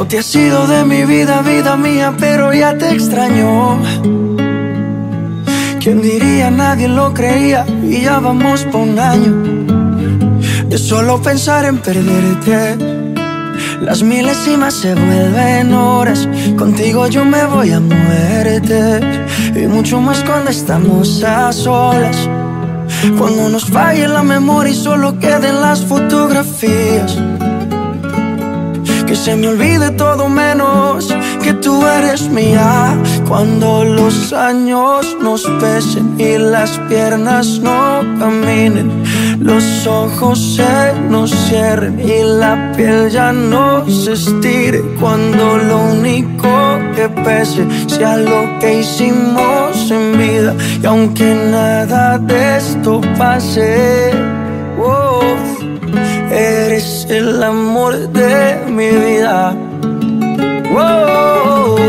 te has ido de mi vida, vida mía, pero ya te extraño. ¿Quién diría? Nadie lo creía y ya vamos por un año de solo pensar en perderte. Las milésimas se vuelven horas, contigo yo me voy a muerte. Y mucho más cuando estamos a solas, cuando nos falle la memoria y solo queden las fotografías. Que se me olvide todo menos que tú eres mía. Cuando los años nos pesen y las piernas no caminen, los ojos se nos cierren y la piel ya no se estire. Cuando lo único que pese sea lo que hicimos en vida. Y aunque nada de esto pase, oh, eres el amor de mi vida. Oh,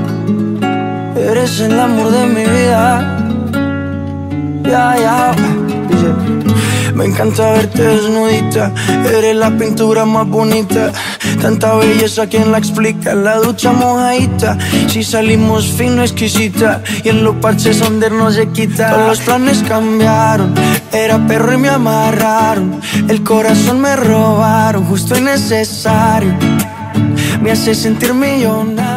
eres el amor de mi vida. Ya, ya. Dice, me encanta verte desnudita, eres la pintura más bonita. Tanta belleza, ¿quién la explica? La ducha mojadita, si salimos fino, exquisita. Y en los parches donde no se quita. Todos los planes cambiaron, era perro y me amarraron. El corazón me robaron, justo y necesario. Me hace sentir millonario.